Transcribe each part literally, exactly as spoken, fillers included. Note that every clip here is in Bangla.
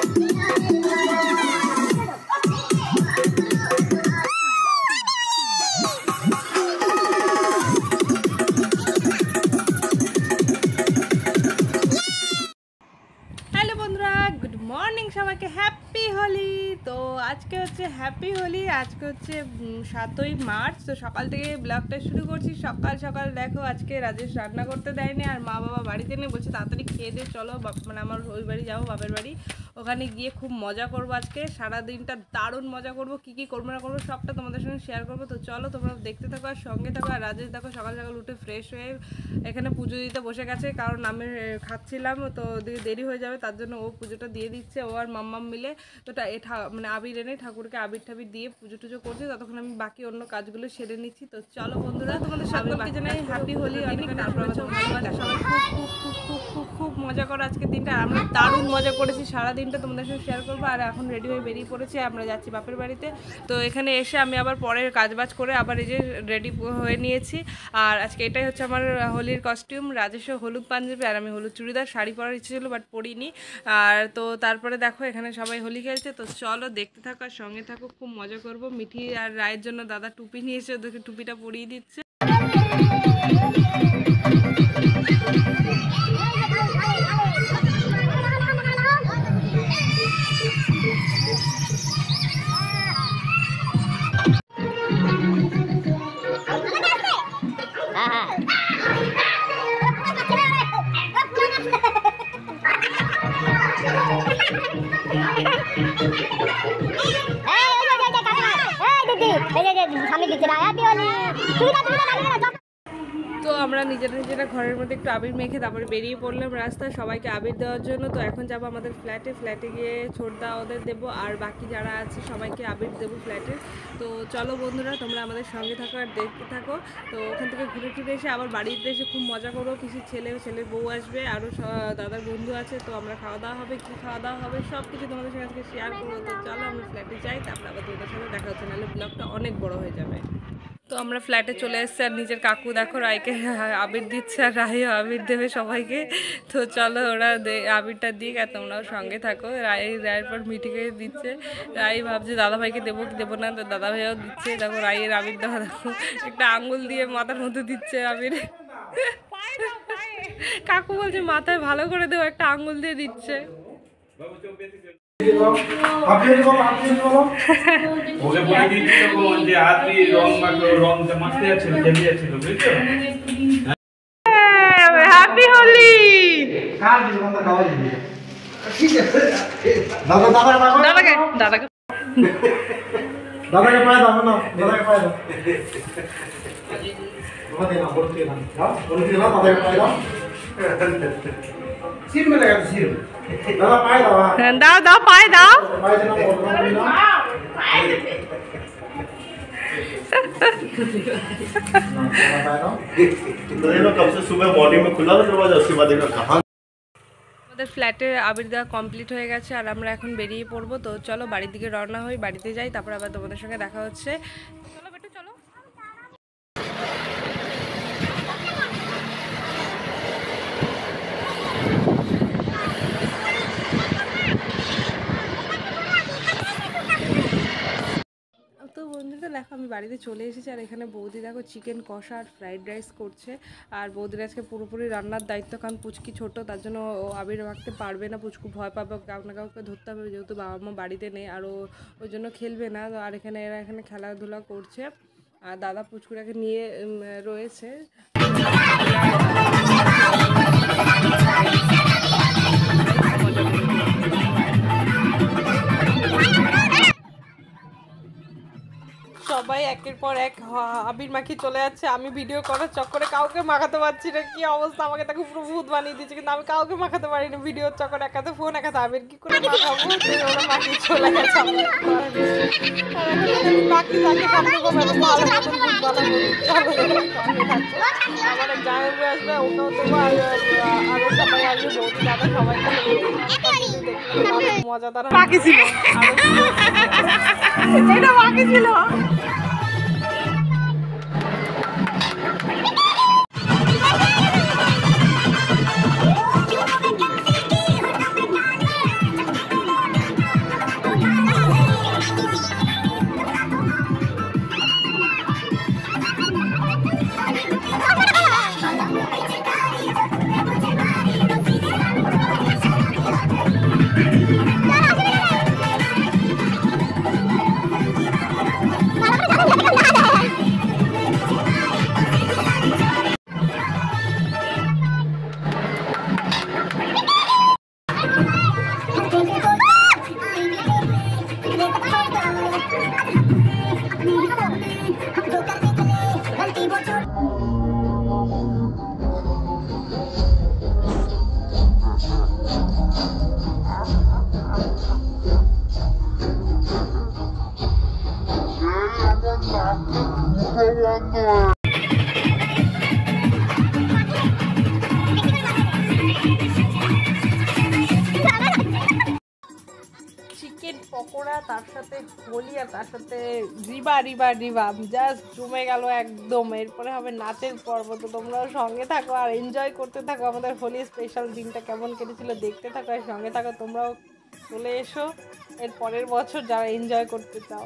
সবাইকে হ্যাপি হোলি। তো আজকে হচ্ছে হ্যাপি হোলি, আজকে হচ্ছে সাতই মার্চ। তো সকাল থেকে ব্লগটা শুরু করছি। সকাল সকাল দেখো আজকে রাজেশ রান্না করতে দেয়নি, আর মা বাবা বাড়িতে নেই, বলছে তাড়াতাড়ি খেয়ে দিয়ে চলো মানে আমার ওই বাড়ি যাবো, বাপের বাড়ি। ওখানে গিয়ে খুব মজা করবো আজকে, সারাদিনটা দারুণ মজা করবো। কী কী করবো না করবো সবটা তোমাদের সঙ্গে শেয়ার করবো। তো চলো তোমরা দেখতে থাকো আর সঙ্গে থাকো। আর রাজেশ দেখো সকাল সকাল উঠে ফ্রেশ হয়ে এখানে পুজো দিতে বসে গেছে, কারণ আমি খাচ্ছিলাম তো দেরি হয়ে যাবে, তার জন্য ও পুজোটা দিয়ে দিচ্ছে। ও আর মাম্মাম মিলে তো মানে আবির এনে ঠাকুরকে আবির ঠাবির দিয়ে পুজো টুজো করছে, ততক্ষণ আমি বাকি অন্য কাজগুলো সেরে নিচ্ছি। তো চলো বন্ধুরা, তোমাদের সকলকে জানাই হ্যাপি হোলি। অনেক তারপর ভালোবাসা, সবাই খুব খুব খুব খুব খুব মজা করো আজকের দিনটা। আমরা দারুণ মজা করেছি, সারা দিনটা তোমাদের সঙ্গে শেয়ার করবো। আর এখন রেডি হয়ে বেরিয়ে পড়েছি, আমরা যাচ্ছি বাপের বাড়িতে। তো এখানে এসে আমি আবার পরের কাজবাজ করে আবার এই যে রেডি হয়ে নিয়েছি। আর আজকে এটাই হচ্ছে আমার হোলির কস্টিউম। রাজেশও হলুদ পাঞ্জাবি আর আমি হলুদ চুড়িদার। শাড়ি পরার ইচ্ছে ছিল বাট পরিনি। আর তো তারপরে দেখো এখানে সবাই হোলি খেলছে। তো চলো দেখতে থাকো আর সঙ্গে থাকো, খুব মজা করবো। মিঠি আর রায়ের জন্য দাদা টুপি নিয়েছে, ওদেরকে টুপিটা পরিয়ে দিচ্ছে। তো আমরা নিজেরা নিজেরা ঘরের মধ্যে একটু আবির মেখে তারপরে বেরিয়ে পড়লাম রাস্তায় সবাইকে আবির দেওয়ার জন্য। তো এখন যাবো আমাদের ফ্ল্যাটে, ফ্ল্যাটে গিয়ে ছোটদা ওদের দেবো, আর বাকি যারা আছে সবাইকে আবির দেবো ফ্ল্যাটে। তো চলো বন্ধুরা, তোমরা আমাদের সঙ্গে থাকো আর দেখতে থাকো। তো ওখান থেকে ঘুরে ফিরে এসে আবার বাড়িতে এসে খুব মজা করবো। পিসির ছেলে ছেলের বউ আসবে, আরও দাদার বন্ধু আছে। তো আমরা খাওয়া দাওয়া হবে, কী খাওয়া দাওয়া হবে সব কিছু তোমাদের সঙ্গে আজকে শেয়ার করবো। তো চলো আমরা ফ্ল্যাটে যাই, তারপরে আবার তোমাদের সঙ্গে দেখা হচ্ছে, নাহলে ব্লগটা অনেক বড় হয়ে যাবে। তো আমরা ফ্ল্যাটে চলে এসেছি, আর নিজের কাকু দেখো রায়কে আবির দিচ্ছে, আর রায়ও আবির দেবে সবাইকে। তো চলো ওরা আবিরটা দিক আর তোমরাও সঙ্গে থাকো। রায় রায়ের পর মিঠিকে দিচ্ছে, রায় ভাবছে দাদাভাইকে দেবো কি দেবো না, তো দাদাভাইও দিচ্ছে। দেখো রায়ের আবির দেওয়া দেখো, একটা আঙুল দিয়ে মাথার মধ্যে দিচ্ছে আবির। কাকু বলছে মাথায় ভালো করে দেবো, একটা আঙুল দিয়ে দিচ্ছে। আপনি বলো আপনি বলো ওকে বলে দিচ্ছি তো যে আদি রং মাখো রং মাখতে যাচ্ছিল খেলতে যাচ্ছিল বুঝছো। হ্যাপি হোলি। কার দিন আমরা খাওয়া দিই ঠিক আছে। দাদা দাদা দাদাকে দাদাকে দাদাকে পায় দাও না, দাদাকে পায় দাও। বাবা দে না বলতে না দাও বলতে না, দাদাকে পায় দাও। সির में लगा सिर दादा पाए दाओ दाओ दाओ पाए दाओ पाए देना पाए दाओ कब से सुबह मॉर्निंग में खुला था दरवाजा, उसके बाद देखा कहां। আমাদের ফ্ল্যাটে আবির দেওয়া কমপ্লিট হয়ে গেছে, আর আমরা এখন বেরিয়ে পড়বো। তো চলো বাড়ির দিকে রওনা হই, বাড়িতে যাই, তারপর আবার তোমাদের সঙ্গে দেখা হচ্ছে। চলো বেটু চলো। তো বন্ধুরা দেখো আমি বাড়িতে চলে এসেছি, আর এখানে বৌদি দেখো চিকেন কষা আর ফ্রাইড রাইস করছে। আর বৌদির আজকে পুরোপুরি রান্নার দায়িত্ব, কারণ পুচকি ছোট, তার জন্য ও আবির মাখতে পারবে না। পুচকু ভয় পাবে, কাউকে না কাউকে ধরতে হবে, যেহেতু বাবা মা বাড়িতে নেই, আর ও ওই জন্য খেলবে না। আর এখানে এরা এখানে খেলাধুলা করছে, আর দাদা পুচকুটাকে নিয়ে রয়েছে। সবাই একের পর এক আবির মাখি চলে যাচ্ছে। আমি ভিডিও করার চক্করে কাউকে মাখাতে পারছি না, কি অবস্থা। আমাকে তাকে পুরো ভূত বানিয়ে দিচ্ছে, কিন্তু আমি কাউকে মাখাতে পারি না। ভিডিওর চক্করে একাতে ফোন একাতে আবির কি করে মাখাবো, ওরা মাখি চলে গেছে। বাকি তাকে সামনে ভালো আমার জামাই আসবে, ওকেও দেবো, আর আরো সবাই আসবে, বৌদি দাদা সবাই মজাদার বাকি ছিল, এটা বাকি ছিল। চিকেন পকোড়া, তার সাথে হোলি, আর তার সাথে রিবা রিবা রিবা জাস্ট জমে গেল একদম। এরপরে হবে নাচের পর্ব। তো তোমরাও সঙ্গে থাকো আর এনজয় করতে থাকো আমাদের হোলি স্পেশাল দিনটা কেমন কেটেছিল দেখতে থাকো আর সঙ্গে থাকো। তোমরাও চলে এসো এর পরের বছর যারা এনজয় করতে চাও।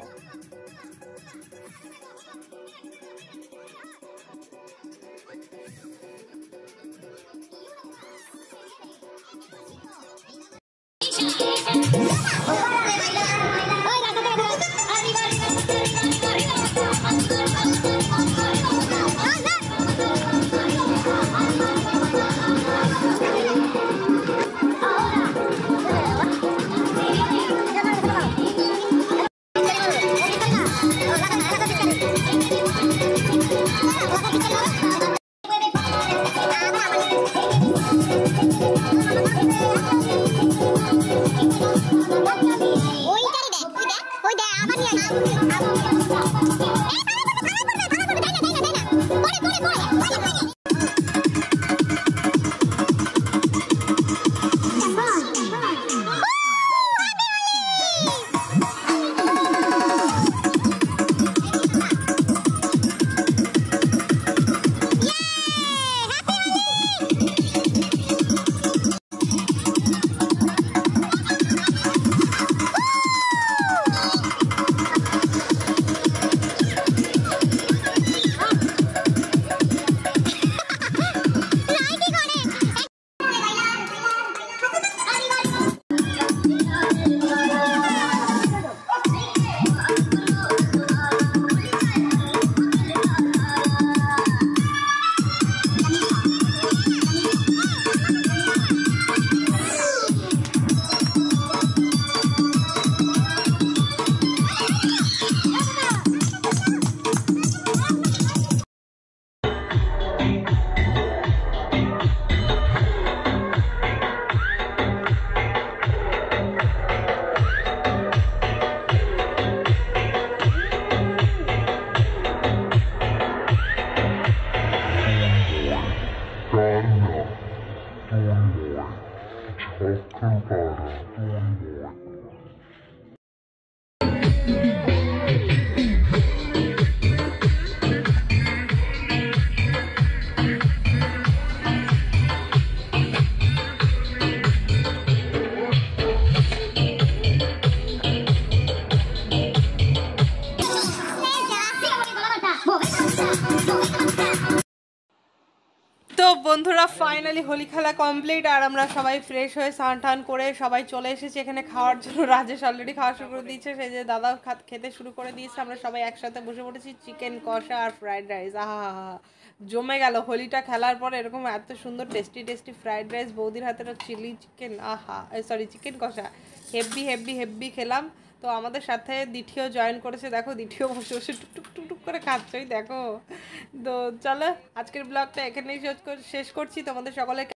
তো বন্ধুরা ফাইনালি হোলি খেলা কমপ্লিট আর আমরা সবাই ফ্রেশ হয়ে স্নান টান করে সবাই চলে এসেছি এখানে খাওয়ার জন্য। রাজেশ অলরেডি খাওয়া শুরু করে দিয়েছে, সেই যে দাদা খেতে শুরু করে দিয়েছে। আমরা সবাই একসাথে বসে পড়েছি, চিকেন কষা আর ফ্রাইড রাইস। আহা হা হা জমে গেল। হোলিটা খেলার পর এরকম এত সুন্দর টেস্টি টেস্টি ফ্রাইড রাইস, বৌদির হাতের চিলি চিকেন, আহা সরি চিকেন কষা, হেভি হেভি হেভি খেলাম। তো আমাদের সাথে দিঠিও জয়েন করেছে, দেখো দিঠিও বসে বসে টুকটুক টুকটুক করে খাচ্ছই দেখো। তো চলো আজকের ব্লগটা এখানেই শেষ করছি। তোমাদের সকলে